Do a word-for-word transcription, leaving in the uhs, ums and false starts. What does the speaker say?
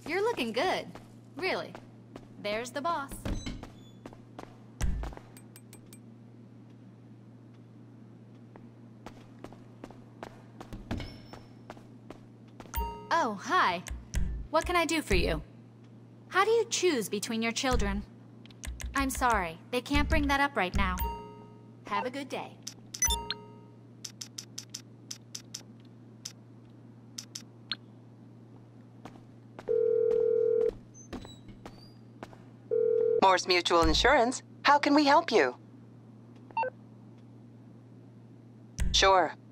You're looking good. Really. There's the boss. Oh, hi. What can I do for you? How do you choose between your children? I'm sorry, they can't bring that up right now. Have a good day. Morse Mutual Insurance, how can we help you? Sure.